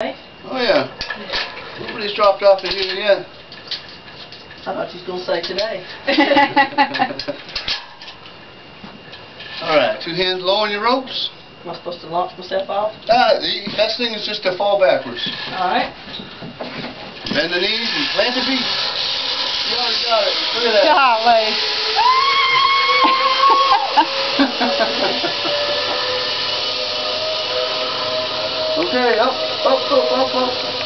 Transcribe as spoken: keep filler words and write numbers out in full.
today. Oh yeah. Nobody's dropped off in here yet. I thought you was going to say today. Alright, two hands low on your ropes. Am I supposed to launch myself off? Ah, the best thing is just to fall backwards. Alright. Bend the knees and plant the feet. You already got it. Look at that. Golly. Okay, up, up, up, up, up.